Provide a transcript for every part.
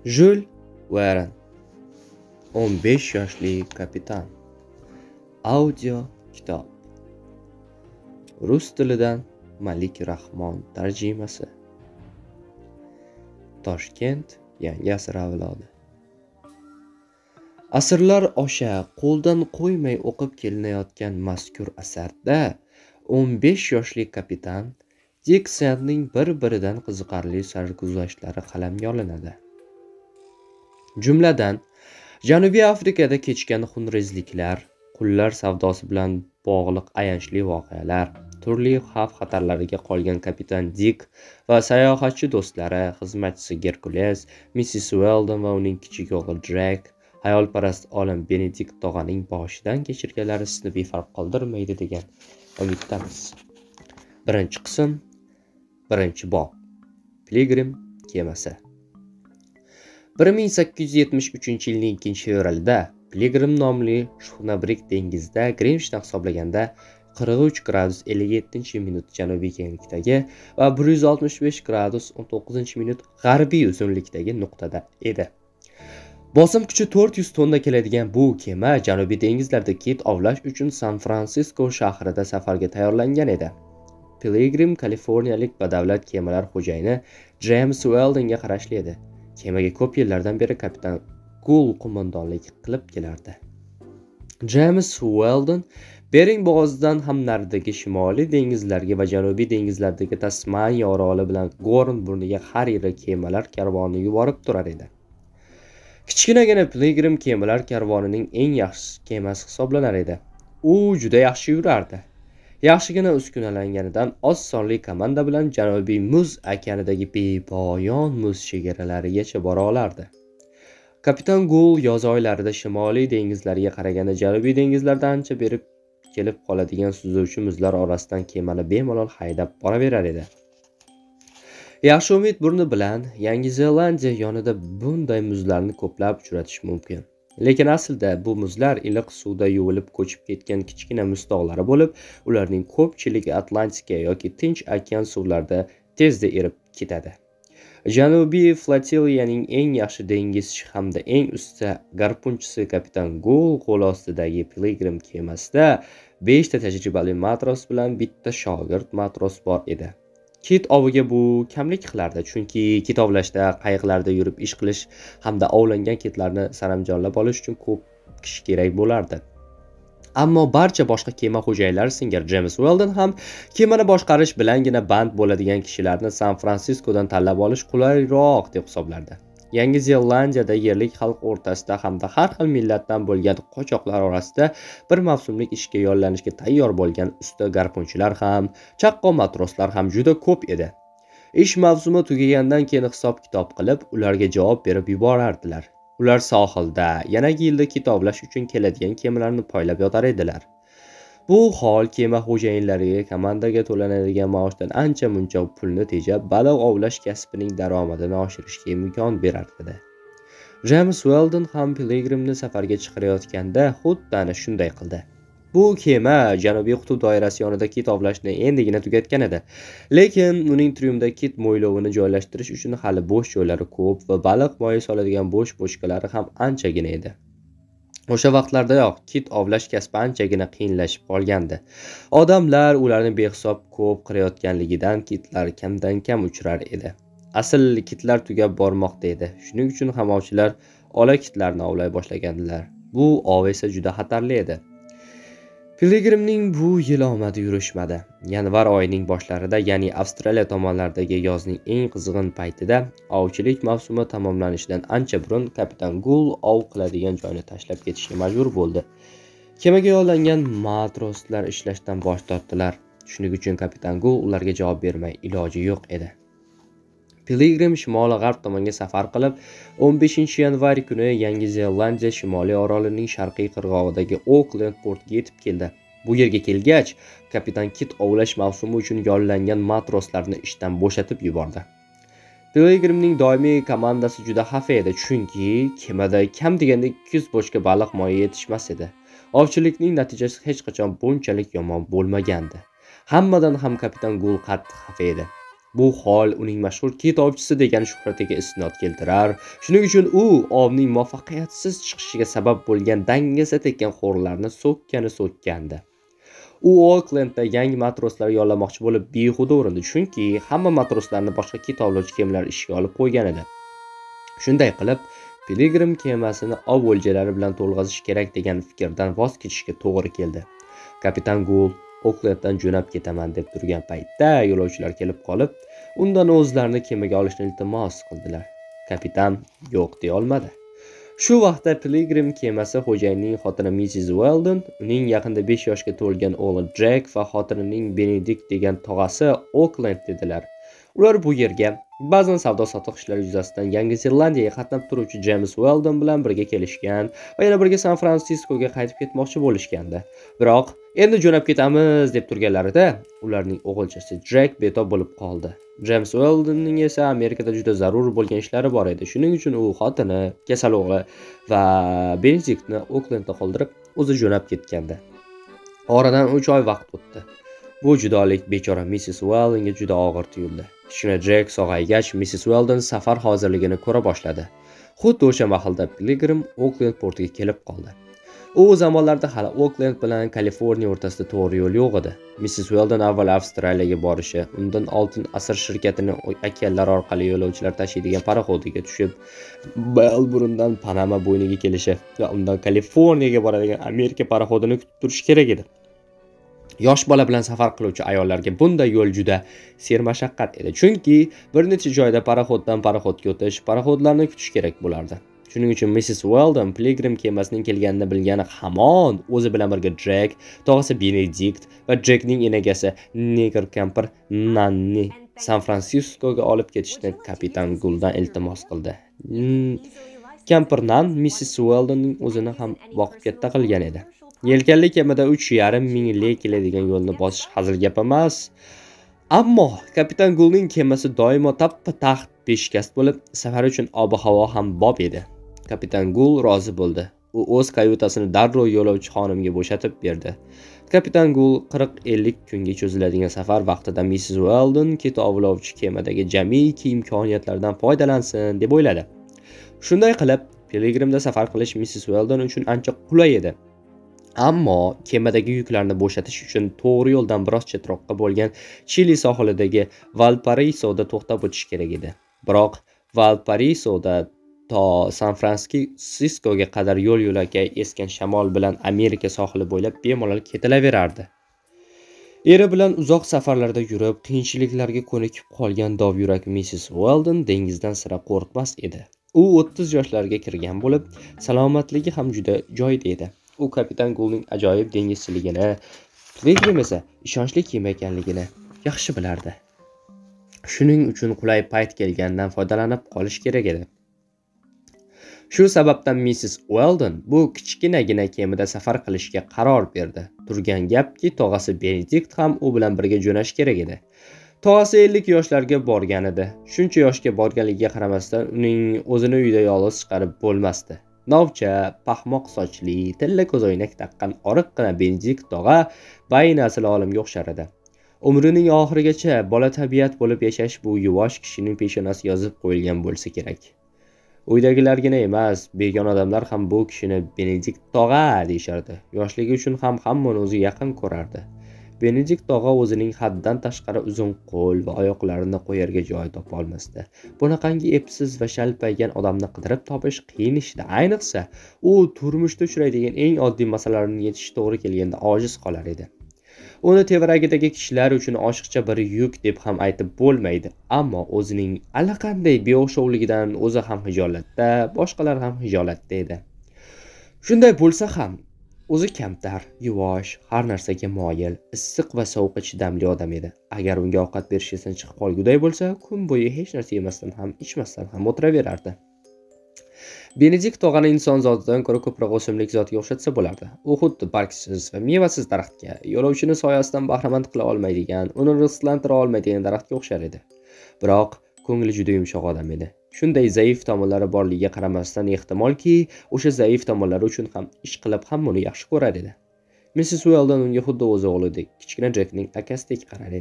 Jul Verne 15 yoshli kapitan. Audio kitob. Rus tilidan Malik Rahmon tarjimasi. Toshkent yangi asr avlodi. Asrlar osha qo'ldan qo'ymay o'qib kelinayotgan mazkur asarda 15 yoshli kapitan Dick Sandning bir-biridan qiziqarli sarguzashtlari qalamga olinadi. Jumladan, Janubiy Afrikada kechgan xunrezliklar, qullar savdosi bilan bog'liq ayanchli voqealar, turli xavf-xatarlarga qolgan kapitan Dick va sayohatchi do'stlari, xizmatchisi Gerkules, Mrs. Weldon va uning kichik o'g'li Drake, hayolparast olim Benedikt tog'aning boshidan kechirganlari sizni befarq qoldirmaydi degan umiddamiz. Birinchi qism, birinchi bob. Pilgrim kemasi. 1873-yilning 2-fevralida Pilgrim nomli Shxunabrik dengizda Grinchdan hisoblaganda 43 gradus 57 minut janubiy kenglikdagi va 165 gradus 19 minut g'arbiy uzunlikdagi nuqtada edi. Bosim kuchi 400 tonna keladigan bu kema janubiy dengizlarda kit ovlash uchun San-Fransisko shahrida safarga tayyorlangan edi. Pilgrim kaliforniyalik badavlat kemalar xo'jayini James Weldonga qarashli edi. Kemaga ko'p yillardan beri kapitan Gould qo'mondonlik qilib kelardi. James Weldon Bering bo'g'ozidan ham naridagi shimoliy dengizlarga va janubiy dengizlardagi Tasmaniya oroli bilan Gorn burniga har yili kemalar karvonini yuborib turar edi. Kichkinagina Pilgrim kemalar karvonining eng yaxshi kemasi hisoblanar edi. U juda yaxshi yurardi. Yaxshigina uskunalanganidan oz sonli komanda bilan Janubiy Muz okeanidagi bepoyon muz chegaralarigacha bora olardi. Kapitan Gould yoz oylarida shimoliy dengizlarga qaraganda janubiy dengizlarda ancha berib kelib qoladigan suzuvchi muzlar orasidan kemani bemalol haydab boraverar edi. Yaxshi umid burni bilan Yangi Zelandiya yonida bunday muzlarni ko'plab uchratish mumkin. Lekin aslida bu muzlar iliq suvda yuvilib ko'chib ketgan kichkina muztog'lari bo'lib, ularning ko'pchiligi Atlantika yoki Tinch okean suvlarida tezda erib ketadi. Janubiy flotillaning eng yaxshi dengizchi hamda eng usta garpunchisi kapitan Gould qo'l ostidagi Pilgrim kemasida 5 ta tajribali matros bilan bitta shogird matros bor edi. Kit oviga bu kamlik qilardi, chunki kit ovlashda qayiqlarda yurib ish qilish hamda ovlangan kitlarni saramjonlab olish uchun ko'p kishi kerak bo'lardi. Ammo barcha boshqa kema xo'jayinlari singari James Weldon ham kemani boshqarish bilangina band bo'ladigan kishilarni San-Fransiskodan tanlab olish qulayroq deb hisoblardi. Yangi Zelandiyada yerlik xalq o'rtasida hamda har xil millatdan bo'lgan qochoqlar orasida bir mavsumlik ishga yollanishga tayyor bo'lgan usta garpunchilar ham, chaqqon matroslar ham juda ko'p edi. Ish mavsumi tugagandan keyin hisob-kitob qilib, ularga javob berib yuborardilar. Ular sohilda yanagi yilda kit ovlash uchun keladigan kemalarni poylab yotar edilar. Bu hol kema xo'jayinlariga komandaga to'lanadigan maoshdan ancha-muncha pulni tejab, baliq ovlash kasbining daromadini oshirishga imkon berar edi. James Weldon ham Pilgrimni safarga chiqarayotganda xuddi ana shunday qildi. Bu kema Janubiy qutb doirasi yonida kit ovlashni endigina tugatgan edi. Lekin uning tryumda kit mo'ylovini joylashtirish uchun hali bo'sh joylari ko'p va baliq moyi soladigan bo'sh bochkalari ham anchagina edi. O'sha vaqtlardayoq kit ovlash kasbi anchagina qiyinlashib qolgandi. Odamlar ularni behisob ko'p qirayotganligidan kitlar kamdan-kam uchrar edi. Asl kitlar tugab bormoqda edi. Shuning uchun ham ovchilar ola kitlarni ovlay boshlagandilar. Bu ov esa juda xatarli edi. Pilgrimning bu yil omadi yurishmadi. Yanvar oyining boshlarida, ya'ni Avstraliya tomonlaridagi yozning eng qizg'in paytida, ovchilik mavsumi tamomlanishidan ancha burun kapitan Gould ov qiladigan joyni tashlab ketishga majbur bo'ldi. Kemaga yollangan matroslar ishlashdan bosh tortdilar. Shuning uchun kapitan Gould ularga javob bermay iloji yo'q edi. Pilgrim shimoli-g'arb tomonga safar qilib, 15-yanvar kuni Yangi Zelandiya shimoliy orolining sharqiy qirg'og'idagi Auckland portiga yetib keldi. Bu yerga kelgach, kapitan kit ovlash mavsumi uchun yollangan matroslarni ishdan bo'shatib yubordi. Pilgrimning doimiy komandasi juda xafa edi, chunki kemada kam deganda 200 bochka baliq moyi yetishmas edi. Ovchilikning natijasi hech qachon bunchalik yomon bo'lmagandi. Hammadan ham kapitan Gould qattiq xafa edi. Bu hol uning mashhur kitobchisi degan shuhratiga isnod keltirar. Shuning uchun u ovning muvaffaqiyatsiz chiqishiga sabab bo'lgan dangasa tekkan xo'rlarni so'kkandi. U Oklendda yangi matroslar yollamoqchi bo'lib behuda urindi, chunki hamma matroslarni boshqa kitoblovchi kemalar ishga olib qo'ygan edi. Shunday qilib, Piligrim kemasini ov o'ljalari bilan to'lg'azish kerak degan fikrdan voz kechishga to'g'ri keldi. Kapitan Gould Oklenddan jo'nab ketaman deb turgan paytda yo'lovchilar kelib qolib, undan o'zlarini kemaga olishni iltimos qildilar. Kapitan yo'q deya olmadi. Shu vaqtda Piligrim kemasi xo'jayinining xotini Mrs. Weldon, uning yaqinda 5 yoshga to'lgan o'g'li Jack va xotinining Benedict degan tog'asi Oklend dedilar. Ular bu yerga ba'zan savdo-sotiq ishlari yuzasidan Yangi Zelandiyaga qatnab turuvchi James Weldon bilan birga kelishgan va yana birga San Fransiskoga qaytib ketmoqchi bo'lishgandi. Biroq endi jo'nab ketamiz deb turganlarida ularning o'g'ilchasi Jack betob bo'lib qoldi. James Weldonning esa Amerikada juda zarur bo'lgan ishlari bor edi. Shuning uchun u xotini, kasal o'g'li va Benedictni Oklendda qoldirib, o'zi jo'nab ketgandi. Oradan 3 oy vaqt o'tdi. Bu judolik bechora Mrs. Weldonga juda og'ir tuyuldi. Kichkina Jack sog'aygach, Mrs. Weldon safar hozirligini ko'ra boshladi. Xuddi o'sha mahallda Piligrim Oklend portiga kelib qoldi. U zamonlarda hali Oklend bilan Kaliforniya o'rtasida to'g'ri yo'l yo'q edi. Mrs. Weldon avval Avstraliyaga borishi, undan Oltin asr shirkatining okeanlar orqali yo'lovchilar tashiydigan paroxodiga tushib, Melburndan Panama bo'yniga kelishi va undan Kaliforniyaga boradigan Amerika paroxodini kutib turish kerak edi. Yosh bola bilan safar qiluvchi ayollarga bunday yo'l juda sermashaqqat edi, chunki bir necha joyda paroxoddan paroxodga o'tish, paroxodlarni kutish kerak bo'lardi. Shuning uchun Mrs. Weldon Piligrim kemasining kelganini bilgani hamon o'zi bilan birga Jack, tog'asi Benedict va Jackning enagasi Nigger kampir Nanni San Fransiskoga olib ketishni kapitan Goulddan iltimos qildi. Kampir Nan Mrs. Weldonning o'zini ham boqib katta qilgan edi. Yelkanli kemada 3,5 ming li keladigan yo'lni bosish hazil gap emas. Ammo kapitan Gouldning kemasi doimo tappa-taxt peshkast bo'lib, safar uchun ob-havo ham bob edi. Kapitan Gould rozi bo'ldi. U o'z kayutasini darrov yo'lovchi xonimga bo'shatib berdi. Kapitan Gould 40-50 kunga cho'ziladigan safar vaqtida Mrs. Weldon keta ovlovchi kemadagi jamiki imkoniyatlardan foydalansin deb o'yladi. Shunday qilib, Piligrimda safar qilish Mrs. Weldon uchun ancha qulay edi. Ammo kemadagi yuklarni bo'shatish uchun to'g'ri yo'ldan biroz chetroqqa bo'lgan Chili sohilidagi Valparaisoda to'xtab o'tish kerak edi. Biroq Valparaisoda to San Fransiskoga qadar yo'l-yo'lakay esgan shamol bilan Amerika sohili bo'ylab bemalol ketilaverardi. Eri bilan uzoq safarlarda yurib, qiyinchiliklarga ko'nikib qolgan dovyurak Mrs. Weldon dengizdan sira qo'rqmas edi. U 30 yoshlarga kirgan bo'lib, salomatligi ham juda joyida edi. U kapitan Gouldning ajoyib dengizchiligini, Piligrim esa ishonchli kema ekanligini yaxshi bilardi. Shuning uchun qulay payt kelgandan foydalanib qolish kerak edi. Shu sababdan Mrs. Weldon bu kichkinagina kemada safar qilishga qaror berdi. Turgan gapki, tog'asi Benedict ham u bilan birga jo'nash kerak edi. Tog'asi 50 yoshlarga borgan edi. Shuncha yoshga borganligiga qaramasdan uning o'zini uyda yolg'iz chiqarib bo'lmasdi. Novcha, paxmoq sochli, tilla ko'zoynak taqqan oriqqina Benedict tog'a baynasl olimga o'xshar edi. Umrining oxirigacha bola tabiat bo'lib yashash bu yuvosh kishining peshonasi yozib qo'yilgan bo'lsa kerak. Uydagilargina emas, begona odamlar ham bu kishini Benedict tog'a deyishardi. Yoshligi uchun ham hammani o'ziga yaqin ko'rardi. Benedict tog'a o'zining haddan tashqari uzun qo'l va oyoqlarini qo'yarga joy topa olmasdi. Bunaqangi epsiz va shalpaygan odamni qidirib topish qiyin ishdi. Ayniqsa, u turmushda uchraydigan eng oddiy masalalarni yechish to'g'ri kelganda ojiz qolar edi. Uni tevaragidagi kishilar uchun oshiqcha bir yuk deb ham aytib bo'lmaydi, ammo o'zining allaqanday beo'xshovligidan o'zi ham hijolatda, boshqalar ham hijolatda edi. Shunday bo'lsa ham, o'zi kamtar, yuvosh, har narsaga moyil, issiq va sovuqqa chidamli odam edi. Agar unga ovqat berish esidan chiqib qolguday bo'lsa, kun bo'yi hech narsa yemasdan ham, ichmasdan ham o'tiraverardi. Benedict tog'ani inson zotidan ko'ra ko'proq o'simlik zotiga o'xshatsa bo'lardi. U xuddi bargsiz va mevasiz daraxtga, yo'lovchini soyasidan bahramand qila olmaydigan, uni rizqlantira olmaydigan daraxtga o'xshar edi. Biroq ko'ngli juda yumshoq odam edi. Shunday zaif tomonlari borligiga qaramasdan ehtimolki, o'sha zaif tomonlari uchun ham ish qilib hammani yaxshi ko'rar edi. Mrs. Weldon unga xuddi o'zi o'g'lidek, kichkina Jackning akasidek qarar edi.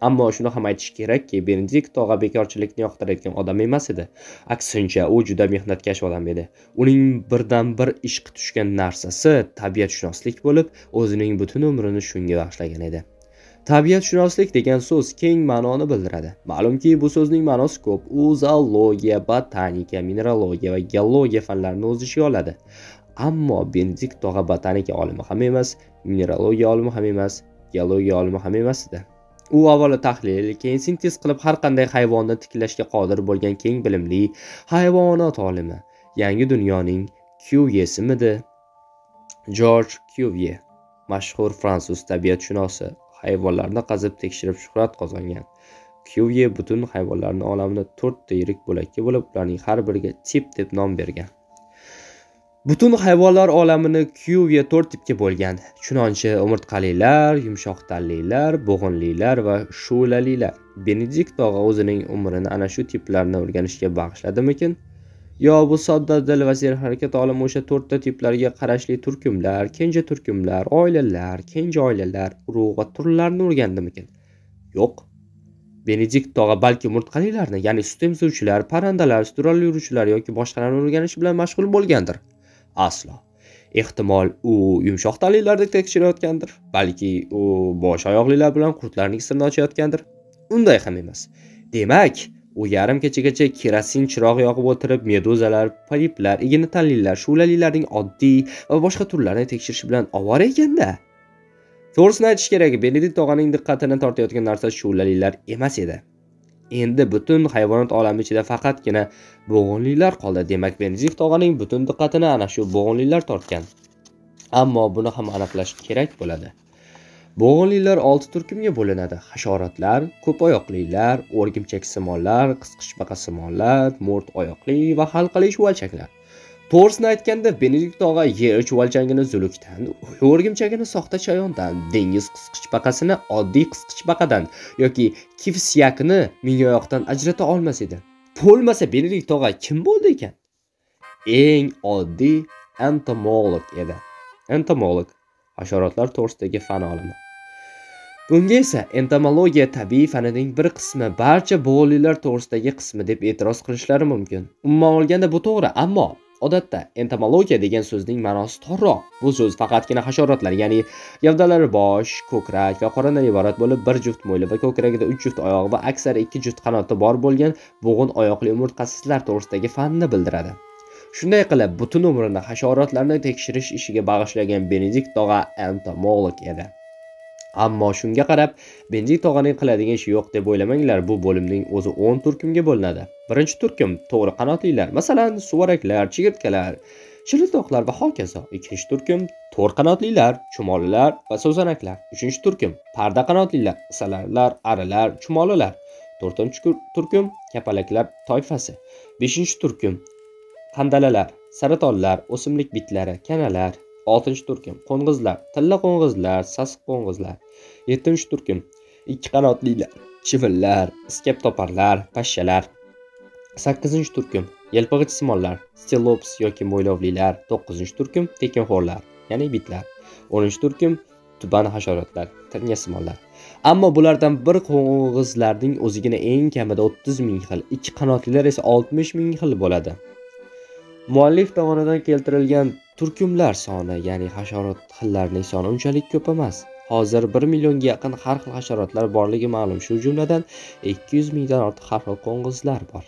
Ammo shuni ham aytish kerakki, Benedikt tog'a bekorchilikni yoqtirayotgan odam emas edi. Aksincha, u juda mehnatkash odam edi. Uning birdan-bir ishqi tushgan narsasi tabiatshunoslik bo'lib, o'zining butun umrini shunga bag'ishlagan edi. Tabiatshunoslik degan so'z keng ma'noni bildiradi. Ma'lumki, bu so'zning ma'nosi ko'p. U zoologiya, botanika, mineralogiya va geologiya fanlarini o'z ichiga oladi. Ammo Benedikt tog'a botanika olimi ham emas, mineralogiya olimi ham emas, geologiya olimi ham emas edi. U avvalo tahlil, keyin sintez qilib har qanday hayvonni tiklashga qodir bo'lgan keng bilimli hayvonot olimi. Yangi dunyoning Cuvier'simidi? George Cuvier, mashhur fransuz tabiatshunosi, hayvonlarni qazib tekshirib shuhrat qozongan. Cuvier butun hayvonlarning olamini 4 ta yirik bo'lakka bo'lib, ularning har biriga tip deb nom bergan. Butun hayvonlar olamini Cuvier 4 tipga bo'lgan. Chunonchi, umurtqalilar, yumshoq tanlilar, bo'g'inlilar va shu'lalilar. Benedikt tog'a o'zining umrini ana shu tiplarni o'rganishga bag'ishladimikin? Yo bu sodda dil va serharakat olimi o'sha 4 ta tiplarga qarashli turkumlar, kenja turkumlar, oilalar, kenja oilalar, urug' va turlarni o'rgandimikin? Yo'q. Benedikt tog'a balki umurtqalilarni, ya'ni sut emizuvchilar, parrandalar, sudralli yuruvchilar yoki boshqalarni o'rganish bilan mashg'ul bo'lgandir. Aslo. Ehtimol u yumshoq tanlilarni tekshirayotgandir. Balki u bosh oyoqlilar bilan qurtlarning sirini ochayotgandir. Unday ham emas. Demak, u yarim kechagacha kerosin chiroq yoqib o'tirib, meduzalar, poliplar, igna tanlilar, shu'lalilarning oddiy va boshqa turlarini tekshirish bilan ovora ekanda. To'g'risini aytish kerak, Benedikt tog'aning diqqatini tortayotgan narsa shu'lalilar emas edi. Endi butun hayvonot olami ichida faqatgina bo'g'inlilar qoldi. Demak, Benedikt tog'aning butun diqqatini ana shu bo'g'inlilar tortgan. Ammo buni ham aniqlash kerak bo'ladi. Bo'g'inlilar 6 turkumga bo'linadi. Hasharotlar, ko'p oyoqlilar, o'rgimchak-simonlar, qisqichbaqasimonlar, mo'rt oyoqli va halqali chuvalchaklar. To'g'risini aytganda, Benedikt tog'a yer chuvalchagini zulukdan, o'rgimchagini soxta chayondan, dengiz qisqichbaqasini oddiy qisqichbaqadan yoki kifsyakni mingoyoqdan ajrata olmas edi. Bo'lmasa Benedikt tog'a kim bo'ldi ekan? Eng oddiy entomolog edi. Entomolog hasharotlar to'g'risidagi fan olimi. Bunga esa entomologiya tabiiy fanining bir qismi, barcha bo'g'inlilar to'g'risidagi qismi deb e'tiroz qilishlari mumkin. Umuman olganda bu to'g'ri, ammo odatda entomologiya degan so'zning ma'nosi torroq. Bu so'z faqatgina hasharotlar, ya'ni gavdalari bosh, ko'krak va qorindan iborat bo'lib, bir juft mo'yli va ko'kragida 3 juft oyoq va aksar 2 juft qanoti bor bo'lgan bo'g'in oyoqli umurtqasizlar to'g'risidagi fanni bildiradi. Shunday qilib, butun umrini hasharotlarni tekshirish ishiga bag'ishlagan Benedikt tog'a entomolog edi. Ammo shunga qarab, Benedikt tog'aning qiladigan ishi yo'q deb o'ylamanglar. Bu bo'limning o'zi 10 turkumga bo'linadi. Birinchi turkum to'g'ri qanotlilar, masalan, suvaraklar, chigirtkalar, shilitoqlar va hokazo. Ikkinchi turkum to'rt qanotlilar, chumolilar va so'zanaklar. Uchinchi turkum parda qanotlilar, salarlar, arilar, chumolilar. To'rtinchi turkum kapalaklar toifasi. Beshinchi turkum qandalalar, saratonlar, o'simlik bitlari, kanalar. 6-turkum qo'ng'izlar, tilla qo'ng'izlar, sasiq qo'ng'izlar. 7-turkum ikki qanotlilar, chivinlar, iskabtoparlar, pashshalar. 8-turkum yelpig'ich-simonlar, stelops yoki mo'ylovlilar. 9-turkum tekinxo'rlar, ya'ni bitlar. 10-turkum tuban hasharotlar, tirnasimonlar. Ammo bulardan bir qo'ng'izlarning o'zigina eng kamida 30 ming xil, ikki qanotlilar esa 60 ming xil bo'ladi. Muallif tomonidan keltirilgan turkumlar soni, ya'ni hasharot xillarining soni unchalik ko'p emas. Hozir 1 millionga yaqin har xil hasharotlar borligi ma'lum. Shu jumladan 200 mingdan ortiq har xil qo'ng'izlar bor.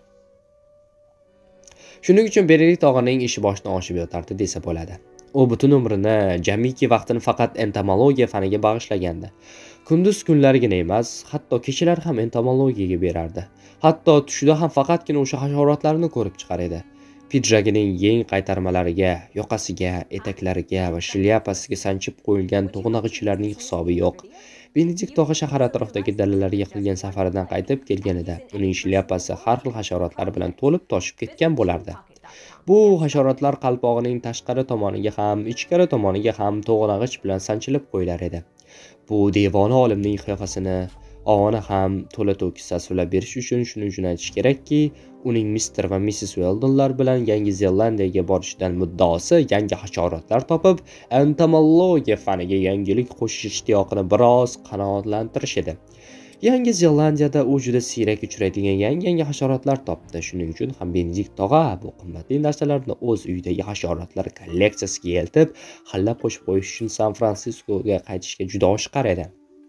Shuning uchun Benedikt tog'aning ishi boshdan oshib yotardi desa bo'ladi. U butun umrini, jamiki vaqtini faqat entomologiya faniga bag'ishlagandi. Kunduz kunlarigina emas, hatto kechalar ham entomologiyaga berardi. Hatto tushida ham faqatgina o'sha hasharotlarni ko'rib chiqar edi. Pidjagining yeng qaytarmalariga, yoqasiga, etaklariga va shlyapasiga sanchib qo'yilgan to'g'nag'ichlarning hisobi yo'q. Benedikt tog'a shahar atrofidagi dalalarga qilgan safaridan qaytib kelganida, uning shlyapasi har xil hasharotlar bilan to'lib toshib ketgan bo'lardi. Bu hasharotlar qalpog'ining tashqari tomoniga ham, ichkari tomoniga ham to'g'nag'ich bilan sanchilib qo'yilar edi. Bu devona olimning qiyofasini ona ham to'la to'kis tasvirlab berish uchun shuning uchun aytish kerakki, uning Mr. va Mrs. Weldonlar bilan Yangi Zelandiyaga borishidan muddaosi yangi hasharotlar topib, entomologiya faniga yangilik qo'shish ishtiyoqini biroz qanoatlantirish edi. Yangi Zelandiyada u juda siyrak uchraydigan yangi hasharotlar topdi. Shuning uchun ham Benedikt tog'a bu qimmatli narsalarni o'z uyidagi hasharotlar kolleksiyasiga eltib, xallab qo'shib qo'yish uchun San-Fransiskoga qaytishga juda oshiqar edi.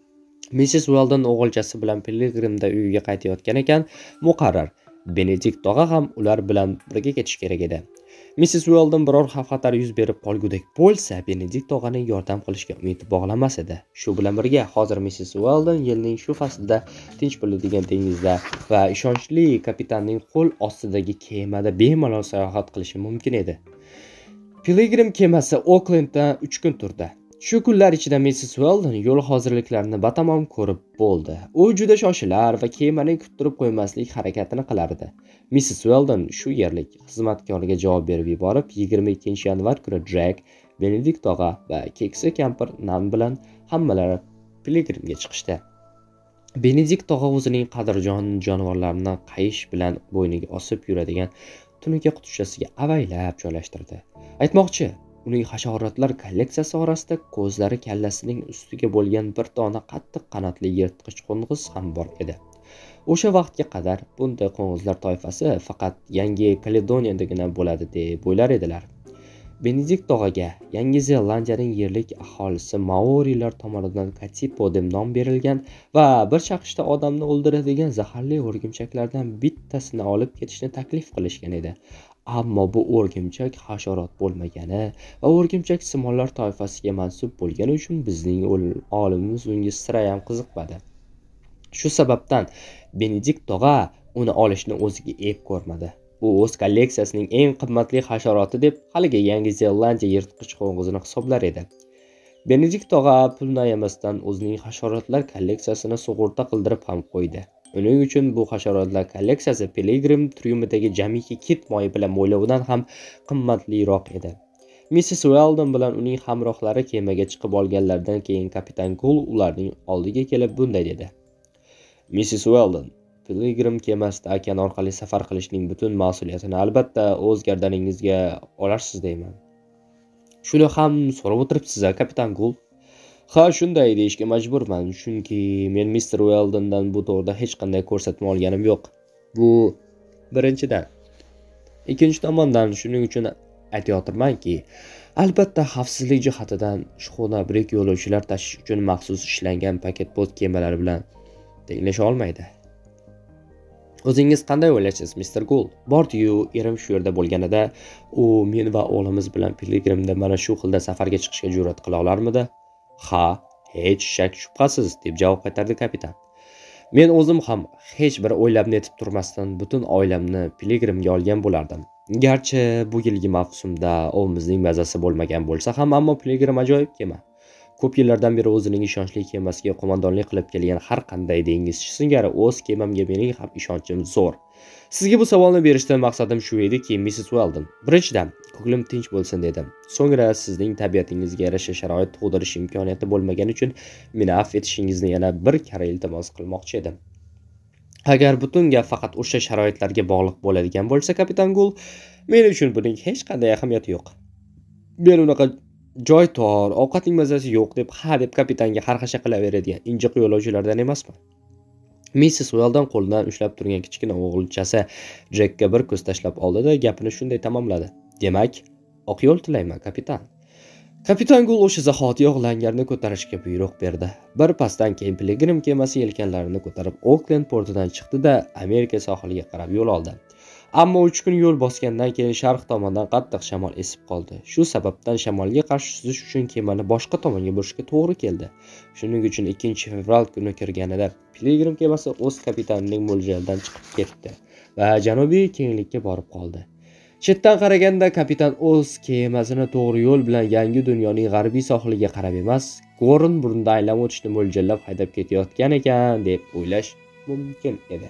Missis Weldon o'g'ilchasi bilan Piligrimda uyiga qaytayotgan ekan, muqarrar Benedikt tog'a ham ular bilan birga ketish kerak edi. Missis Weldon biror xavf-xatar yuz berib qolgudek bo'lsa, Benedikt tog'aning yordam qilishiga umid bog'lamas edi. Shu bilan birga, hozir Missis Weldon yilning shu faslida tinch bo'ladigan dengizda va ishonchli kapitanning qo'l ostidagi kemada bemalol sayohat qilishi mumkin edi. Piligrim kemasi Oklendda 3 kun turdi. Shu kunlar ichida Missis Weldon yo'l hozirliklarini batamom ko'rib bo'ldi. U juda shoshilar va kemani kuttirib qo'ymaslik harakatini qilardi. Missis Weldon shu yerlik xizmatkoriga javob berib yuborib, 22-yanvar kuni Jack, Benedikt tog'a va keksa kampir Nan bilan hammalari Piligrimga chiqishdi. Benedikt tog'a o'zining qadrjon jonivorlarini qayish bilan bo'yniga osib yuradigan tunuka qutichasiga avaylab joylashtirdi. Aytmoqchi, uning hasharotlar kolleksiyasi orasida ko'zlari kallasining ustiga bo'lgan bir dona qattiq qanotli yirtqich qo'ng'iz ham bor edi. O'sha vaqtga qadar bunday qo'ng'izlar toifasi faqat Yangi Kaledoniyadagina bo'ladi deb o'ylar edilar. Benedikt tog'aga Yangi Zelandiyaning yerlik aholisi Maorilar tomonidan Katipo deb nom berilgan va bir chaqishda odamni o'ldiradigan zaharli o'rgimchaklardan bittasini olib ketishni taklif qilishgan edi. Ammo bu o'rgimchak hasharot bo'lmagani va o'rgimchak simonlar toifasiga mansub bo'lgani uchun bizning olimimiz unga sira ham qiziqmadi. Shu sababdan Benedikt tog'a uni olishni o'ziga ep ko'rmadi. U o'z kolleksiyasining eng qimmatli hasharoti deb haligi Yangi Zelandiya yirtqich qo'ng'izini hisoblar edi. Benedikt tog'a pulni ayamasdan o'zining hasharotlar kolleksiyasini sug'urta qildirib ham qo'ydi. Uning uchun bu hasharotlar kolleksiyasi Piligrim triumidagi jamiki kit moyi bilan mo'ylovidan ham qimmatliroq edi. Missis Weldon bilan uning hamrohlari kemaga chiqib olganlaridan keyin kapitan Gould ularning oldiga kelib bunday dedi: Missis Weldon, Piligrim kemasida okean orqali safar qilishning butun mas'uliyatini albatta o'z gardaningizga olasiz deyman. Shuni ham so'rab o'tiribsiz, kapitan Gould? Ha, shunday deyishga majburman, chunki men Mr. Weldondan bu to'g'rida hech qanday ko'rsatma olganim yo'q. Bu birinchidan. Ikkinchi tomondan shuning uchun aytayotirmanki, albatta xavfsizlik jihatidan Shxona-Brik yo'lovchilar tashish uchun maxsus ishlangan paketbot kemalari bilan tenglasha olmaydi. O'zingiz qanday o'ylaysiz, Mr. Gould? Bordi-yu, erim shu yerda bo'lganida, u men va o'g'limiz bilan Piligrimda mana shu xilda safarga chiqishga jur'at qila olarmidi? Ha, hech shak shubhasiz, deb javob qaytardi kapitan. Men o'zim ham hech bir o'ylab netib turmasdan butun oilamni Piligrimga olgan bo'lardim. Garchi bu yilgi mavsumda ovimizning mazasi bo'lmagan bo'lsa ham, ammo Piligrim ajoyib kema. Ko'p yillardan beri o'zining ishonchli kemasiga qo'mondonlik qilib kelgan har qanday dengizchi singari o'z kemamga mening ham ishonchim zo'r. Sizga bu savolni berishdan maqsadim shu ediki, Missis Weldon. Birinchidan, ko'nglim tinch bo'lsin dedim. So'ngra sizning tabiatingizga yarasha sharoit tug'dirish imkoniyati bo'lmagani uchun meni afv etishingizni yana bir karra iltimos qilmoqchi edim. Agar butun gap faqat o'sha sharoitlarga bog'liq bo'ladigan bo'lsa, kapitan Gould, men uchun buning hech qanday ahamiyati yo'q. Men unaqa joy tor, ovqatning mazasi yo'q deb deb kapitanga xarxasha qilaveradigan injiq yo'lovchilardan emasman. Missis Weldon qo'lidan ushlab turgan kichkina o'g'ilchasi Jackga bir ko'z tashlab oldi-da, gapini shunday tamomladi. Demak, oq yo'l tilayman, kapitan. Kapitan Gould o'sha zahoti langarni ko'tarishga buyruq berdi. Bir pasdan keyin Piligrim kemasi yelkanlarini ko'tarib Oklend portidan chiqdi-da, Amerika sohiliga qarab yo'l oldi. Ammo 3 kun yo'l bosgandan keyin sharq tomondan qattiq shamol esib qoldi. Shu sababdan shamolga qarshi suzish uchun kemani boshqa tomonga burishga to'g'ri keldi. Shuning uchun 2-fevral kuni kirganida Piligrim kemasi o'z kapitanining mo'ljalidan chiqib ketdi va janubiy kenglikka borib qoldi. Chetdan qaraganda kapitan o'z kemasini to'g'ri yo'l bilan yangi dunyoning g'arbiy sohiliga qarab emas, Gorin burnida aylanib o'tishni mo'ljallab haydab ketayotgan ekan deb o'ylash mumkin edi.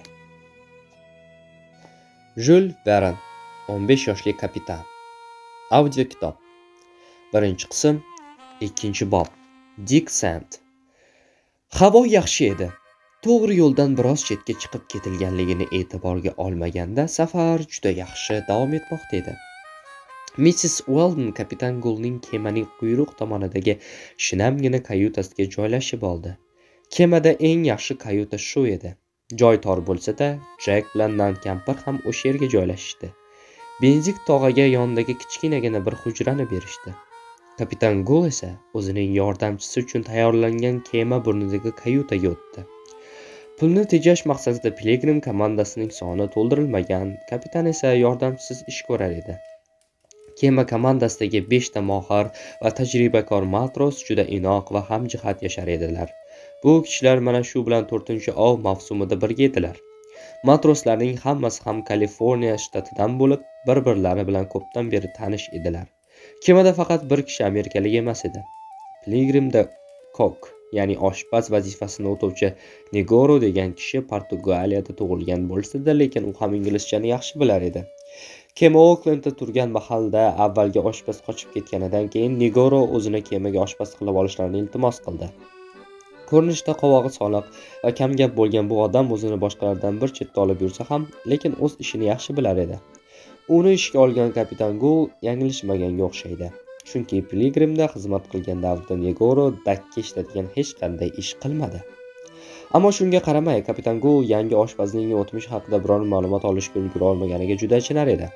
Jules Verne, 15 yoshli kapitan. Audio kitob. 1-qism, 2-bob. Dick Sand. Havo yaxshi edi. To'g'ri yo'ldan biroz chetga chiqib ketilganligini e'tiborga olmaganda safar juda yaxshi davom etmoqda edi. Missis Weldon kapitan Gouldning kemaning quyruq tomonidagi shinamgina kayutasiga joylashib oldi. Kemada eng yaxshi kayuta shu edi. Joy tor bo'lsa-da, Jack bilan Nan kampir ham o'sha yerga joylashishdi. Benzik tog'aga yonidagi kichkinagina bir hujrani berishdi. Kapitan Gul esa o'zining yordamchisi uchun tayyorlangan kema burnidagi kayutaga o'tdi. Pulni tejash maqsadida Piligrim komandasining soni to'ldirilmagan, kapitan esa yordamchisiz ish ko'rar edi. Kema komandasidagi 5 ta mohir va tajribakor matros juda inoq va hamjihat yashar edilar. Bu kishilar mana shu bilan 4-ov mavsumida birga edilar. Matroslarning hammasi ham Kaliforniya shtatidan bo'lib, bir-birlari bilan ko'pdan beri tanish edilar. Kemada faqat bir kishi amerikalik emas edi. Piligrimda Kok, ya'ni oshpaz vazifasini o'tovchi Negoro degan kishi Portugaliyada tug'ilgan bo'lsa-da, lekin u ham inglizchani yaxshi bilar edi. Kema Oaklandda turgan mahalda avvalgi oshpaz qochib ketganidan keyin Negoro o'zini kemaga oshpaz qilib olishlarini iltimos qildi. Ko'rinishda qovog'i soliq va kam gap bo'lgan bu odam o'zini boshqalardan bir chetda olib yursa ham, lekin o'z ishini yaxshi bilar edi. Uni ishga olgan kapitan Gul yanglishmaganga o'xshaydi. Chunki Piligrimda xizmat qilgan davrda Negoro dakka ishlatgan hech qanday ish qilmadi. Ammo shunga qaramay, kapitan Gul yangi oshpazning o'tmish haqida biror ma'lumot olishga ulgura olmaganiga juda achinar edi.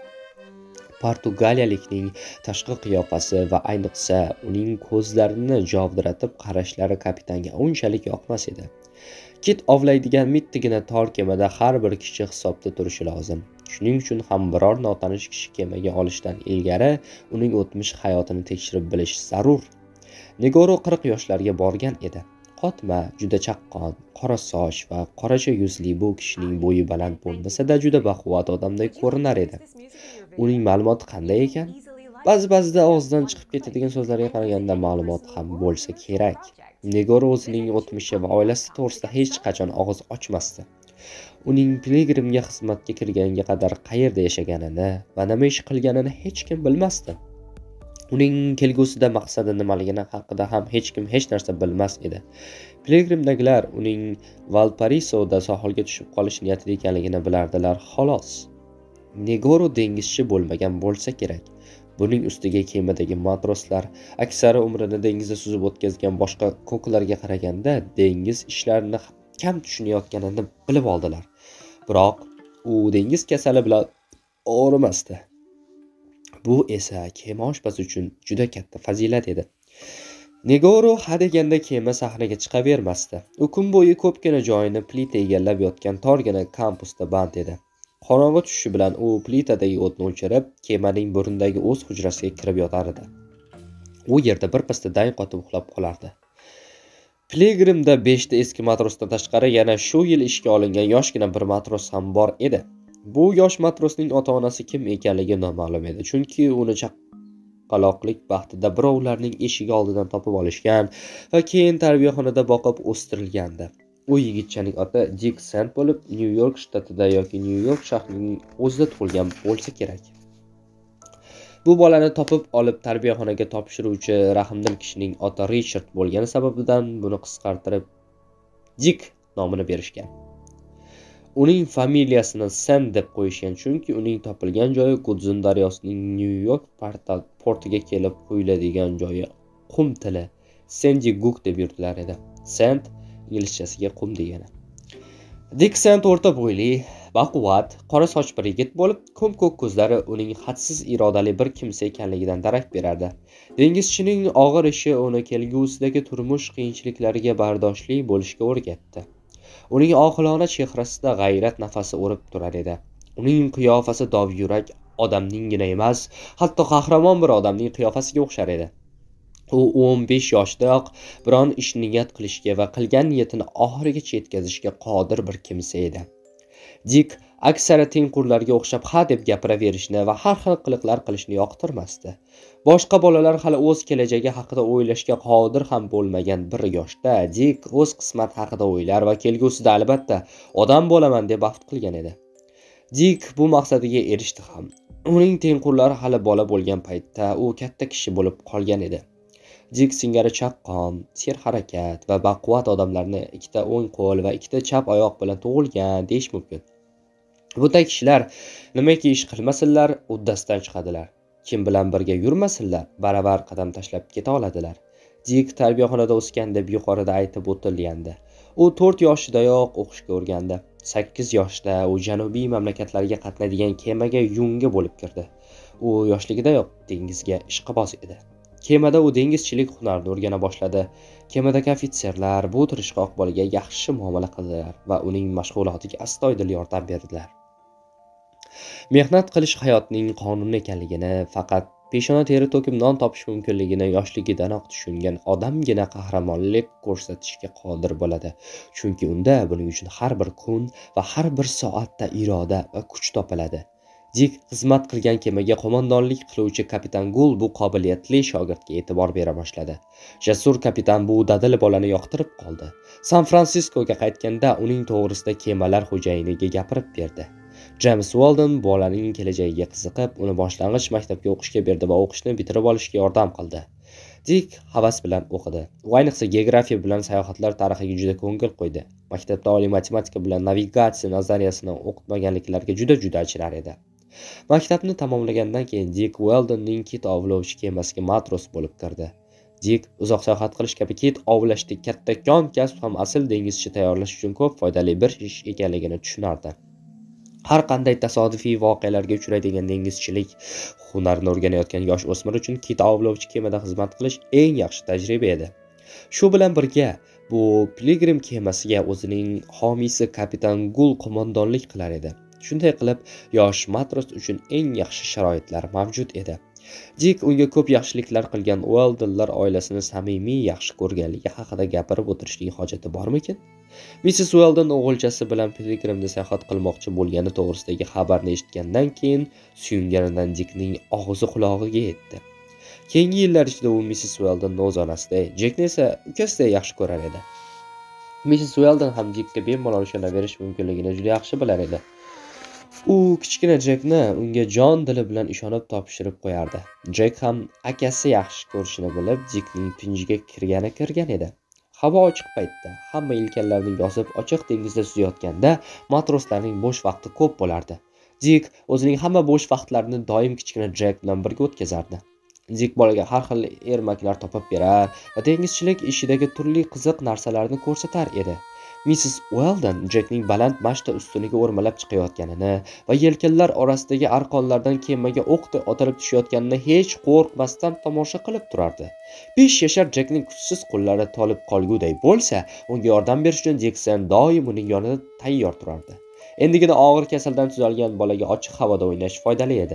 Portugaliyalikning tashqi qiyofasi va ayniqsa uning ko'zlarini jovdiratib qarashlari kapitanga unchalik yoqmas edi. Kit ovlaydigan mittigina tor kemada har bir kishi hisobda turishi lozim. Shuning uchun ham biror notanish kishi kemaga olishdan ilgari uning o'tmish hayotini tekshirib bilish zarur. Negoro 40 yoshlarga borgan edi. Qotma, juda chaqqon, qora soch va qoracha yuzli bu kishining bo'yi baland bo'lmasa-da juda baquvvat odamdek ko'rinar edi. Uning ma'lumoti qanday ekan? Ba'zi-ba'zida og'zidan chiqib ketadigan so'zlarga qaraganda ma'lumot ham bo'lsa kerak. Negoro o'zining o'tmishi va oilasi to'g'risida hech qachon og'iz ochmasdi. Uning Piligrimga xizmatga kirganiga qadar qayerda yashaganini va nima ish qilganini hech kim bilmasdi. Uning kelgusida maqsadi nimaligini haqida ham hech kim hech narsa bilmas edi. Piligrimdagilar uning Valparaisoda sohilga tushib qolish niyatida ekanligini bilardilar, xolos. Negoro dengizchi bo'lmagan bo'lsa kerak. Buning ustiga kemadagi matroslar aksari umrini dengizda suzib o'tkazgan boshqa ko'klarga qaraganda dengiz ishlarini kam tushunayotganini bilib oldilar. Biroq u dengiz kasali bilan og'rimasdi. Bu esa kema oshpazi uchun juda katta fazilat edi. Negoro hadeganda kema sahnaga chiqavermasdi. U kun bo'yi ko'pgina joyini plita egallab yotgan torgina kampusda band edi. Qorong'i tushishi bilan u plitadagi o'tni o'chirib, kemaning burundagi o'z hujrasiga kirib yotar edi. U yerda birpasda dayin qotib uxlab qolardi. Piligrimda 5 ta eski matrosdan tashqari yana shu yil ishga olingan yoshgina bir matros ham bor edi. Bu yosh matrosning ota-onasi kim ekanligi noma'lum edi, chunki uni chaqaloqlik vaqtida birovlarning eshigi oldidan topib olishgan va keyin tarbiyaxonada boqib o'stirilgandi. U yigitchaning oti Dick Sand bo'lib, New York shtatida yoki New York shahrining o'zida tug'ilgan bo'lsa kerak. Bu bolani topib olib tarbiyaxonaga topshiruvchi rahmdil kishining oti Richard bo'lgani sababidan buni qisqartirib Dick nomini berishgan. Uning familiyasini Sand deb qo'yishgan, chunki uning topilgan joyi Gudson daryosining New York portiga kelib quyiladigan joyi qum tili Sandy Hook deb yuritilar edi. Sand inglizchasiga qum degani. Dick Sand o'rta bo'yli, baquvvat, qora soch bir yigit bo'lib, ko'm-ko'k ko'zlari uning hadsiz irodali bir kimsa ekanligidan darak berardi. Dengizchining og'ir ishi uni kelgusidagi turmush qiyinchiliklariga bardoshli bo'lishga o'rgatdi. Uning oqilona chehrasida g'ayrat nafasi o'rib turar edi. Uning qiyofasi dovyurak odamninggina emas, hatto qahramon bir odamning qiyofasiga o'xshar edi. U 15 yoshdayoq biron ish niyat qilishga va qilgan niyatini oxirigacha yetkazishga qodir bir kimsa edi. Dick aksari tengqurlarga o'xshab ha deb gapiraverishni va har xil qiliqlar qilishni yoqtirmasdi. Boshqa bolalar hali o'z kelajagi haqida o'ylashga qodir ham bo'lmagan bir yoshda Dick o'z qismat haqida o'ylar va kelgusida albatta odam bo'laman deb afт qilgan edi. Dick bu maqsadiga erishdi ham. Uning tengqurlari hali bola bo'lgan paytda u katta kishi bo'lib qolgan edi. Dick singari chaqqon, serharakat va baquvvat odamlarni ikkita o'ng qo'l va ikkita chap oyoq bilan tug'ilgan deyish mumkin. Bunday kishilar nimaki ish qilmasinlar, uddasidan chiqadilar. Kim bilan birga yurmasinlar, baravar qadam tashlab keta oladilar. Dick tarbiyaxonada o'sgan deb yuqorida aytib o'tilgandi. U 4 yoshidayoq o'qishga o'rgandi. 8 yoshda u janubiy mamlakatlarga qatnaydigan kemaga yunga bo'lib kirdi. U yoshligidayoq dengizga ishqiboz edi. Kemada u dengizchilik hunarini o'rgana boshladi. Kemadagi ofitserlar bu tirishqoq bolaga yaxshi muomala qildilar va uning mashg'ulotiga astoydil yordam berdilar. Mehnat qilish hayotning qonuni ekanligini, faqat peshona teri to'kib non topish mumkinligini yoshligidanoq tushungan odamgina qahramonlik ko'rsatishga qodir bo'ladi. Chunki unda buning uchun har bir kun va har bir soatda iroda va kuch topiladi. Dik xizmat qilgan kemaga qo'mondonlik qiluvchi kapitan Gul bu qobiliyatli shogirdga e'tibor bera boshladi. Jasur kapitan bu dadil bolani yoqtirib qoldi. San-Fransiskoga qaytganda uning to'g'risida kemalar xo'jayiniga gapirib berdi. James Walden bolaning kelajagiga qiziqib, uni boshlang'ich maktabga o'qishga berdi va o'qishni bitirib olishga yordam qildi. Dik havas bilan o'qidi. U ayniqsa geografiya bilan sayohatlar tarixiga juda ko'ngil qo'ydi. Maktabda oliy matematika bilan navigatsiya nazariyasini o'qitmaganliklariga juda achinar edi. Maktabni tamomlagandan keyin Dik Weldonning kit ovlovchi kemasiga matros bo'lib kirdi. Dik uzoq sayohat qilish kabi kit ovlashdek kattakon kasb ham asl dengizchi tayyorlash uchun ko'p foydali bir ish ekanligini tushunardi. Har qanday tasodifiy voqealarga uchraydigan dengizchilik hunarini o'rganayotgan yosh o'smir uchun kit ovlovchi kemada xizmat qilish eng yaxshi tajriba edi. Shu bilan birga bu Pilgrim kemasiga o'zining homiysi kapitan Gul qo'mondonlik qilar edi. Shunday qilib, yosh matros uchun eng yaxshi sharoitlar mavjud edi. Dik unga ko'p yaxshiliklar qilgan Weldonlar oilasini samimiy yaxshi ko'rganligi haqida gapirib o'tirishning hojati bormikin? Mrs. Weldon o'g'ilchasi bilan Pilgrimda sayohat qilmoqchi bo'lgani to'g'risidagi xabarni eshitgandan keyin suyunganidan Dikning og'zi qulog'iga yetdi. Keyingi yillar ichida u Mrs. Weldonni o'z onasiday, Jackni esa ukasiday yaxshi ko'rar edi. Mrs. Weldon ham Dikka bemalol ishonaverish mumkinligini juda yaxshi bilar edi. U kichkina Jackni unga jon dili bilan ishonib topshirib qo'yardi. Jack ham akasi yaxshi ko'rishini bilib, Dikning pinjiga kirgan edi. Havo ochiq paytda hamma yelkanlarni yozib ochiq dengizda suzayotganda matroslarning bo'sh vaqti ko'p bo'lardi. Dik o'zining hamma bo'sh vaqtlarini doim kichkina Jack bilan birga o'tkazardi. Dik bolaga har xil ermaklar topib berar va dengizchilik ishidagi turli qiziq narsalarni ko'rsatar edi. Mrs. Weldon Jackning baland mashta ustuniga o'rmalab chiqayotganini va yelkanlar orasidagi arqonlardan kemaga o'qday otilib tushayotganini hech qo'rqmasdan tomosha qilib turardi. 5 yashar Jackning kuchsiz qo'llari tolib qolguday bo'lsa, unga yordam berish uchun Jackson doim uning yonida tayyor turardi. Endigina og'ir kasaldan tuzalgan bolaga ochiq havoda o'ynash foydali edi.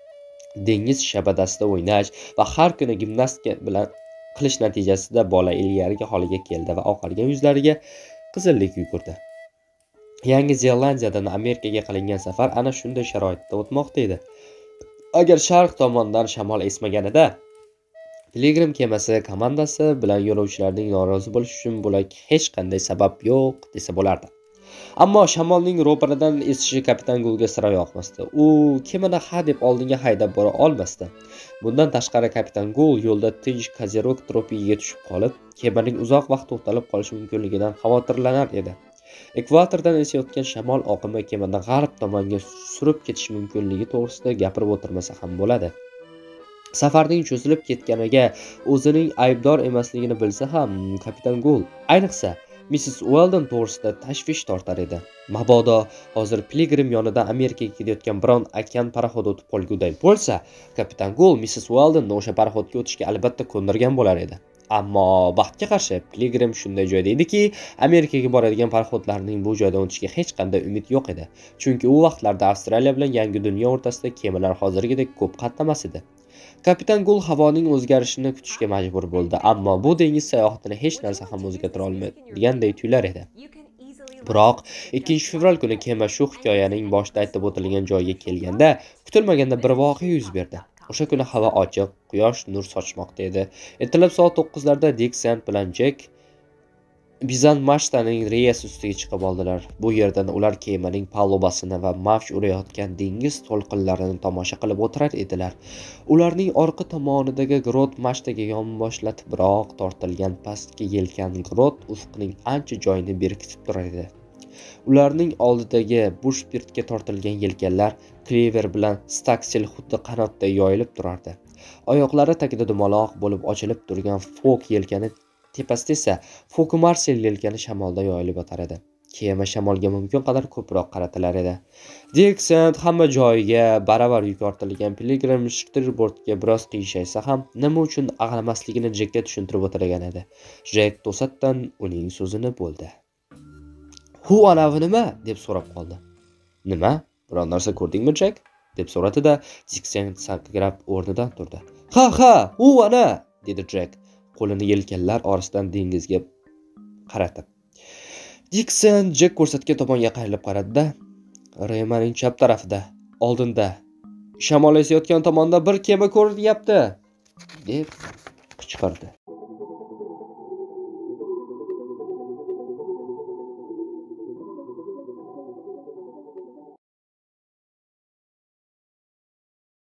Dengiz shabadasida o'ynash va har kuni gimnastika bilan qilish natijasida bola ilgarigi holiga keldi va oqargan yuzlariga qizillik yugurdi. Yangi Zelandiyadan Amerikaga qilingan safar ana shunday sharoitda o'tmoqda edi. Agar sharq tomondan shamol esmaganida, Pilgrim kemasi komandasi bilan yo'lovchilarning norozi bo'lish uchun bo'lak hech qanday sabab yo'q desa bo'lardi. Ammo shamolning ro'paradan esishi kapitan Gulga sira yoqmasdi. U kemani ha deb oldinga haydab bora olmasdi. Bundan tashqari kapitan Gul yo'lda tinch Kozerog tropigiga tushib qolib, kemaning uzoq vaqt to'xtalib qolishi mumkinligidan xavotirlanar edi. Ekvatordan esayotgan shamol oqimi kemani g'arb tomonga surib ketish mumkinligi to'g'risida gapirib o'tirmasa ham bo'ladi. Safarning cho'zilib ketganiga o'zining aybdor emasligini bilsa ham, kapitan Gul, ayniqsa Mrs. Weldon to'g'risida tashvish tortar edi. Mabodo hozir Pilgrim yonidan Amerikaga ketayotgan biron okean paraxodi o'tib qolguday bo'lsa, kapitan Gul Mrs. Weldonni o'sha paraxodga o'tishga albatta ko'ndirgan bo'lar edi. Ammo baxtga qarshi Pilgrim shunday joyda ediki, Amerikaga boradigan paraxodlarning bu joydan o'tishiga hech qanday umid yo'q edi. Chunki u vaqtlarda Avstraliya bilan Yangi dunyo o'rtasida kemalar hozirgidek ko'p qatnamas edi. Kapitan Gul havoning o'zgarishini kutishga majbur bo'ldi, ammo bu dengiz sayohatini hech narsa ham o'zgartira olmaydiganday tuyular edi. Biroq 2-fevral kuni kema shu hikoyaning boshida aytib o'tilgan joyga kelganda, kutilmaganda bir voqea yuz berdi. O'sha kuni havo ochiq, quyosh nur sochmoqda edi. Ertalab soat 9larda Dick Sand bilan Jack Bizant mashtaning reyasi ustiga chiqib oldilar. Bu yerdan ular kemaning palubasini va mavj urayotgan dengiz to'lqinlarini tomosha qilib o'tirar edilar. Ularning orqa tomonidagi grot mashtaga yonboshlatibroq tortilgan pastki yelkan grot ufqning ancha joyini berkitib turar edi. Ularning oldidagi bushpirtga tortilgan yelkanlar Cleaver bilan Staxel xuddi qanotday yoyilib turardi. Oyoqlari tagida dumaloq bo'lib ochilib turgan Fok yelkani tepasida esa Foku Marsel yelkani shamolda yoyilib yotar edi. Kema shamolga mumkin qadar ko'proq qaratilar edi. Dixon hamma joyiga baravar yuk ortilgan Piligrim shtribordga biroz qiyshaysa ham nima uchun ag'lamasligini Jekka tushuntirib o'tirgan edi. Jek to'satdan uning so'zini bo'ldi. "Hu anavi nima?" deb so'rab qoldi. "Nima? Biror narsa ko'rdingmi, Jek?" deb so'radi-da, Dixon sakrab o'rnidan turdi. "Ha, u ana!" dedi Jek, qo'lini yelkanlar orasidan dengizga qaratib. Dixon Jek ko'rsatgan tomonga qayrilib qaradi-da, "Remaning chap tarafida, oldinda, shamol esayotgan tomonda bir kema ko'rinyapti", deb qichqirdi.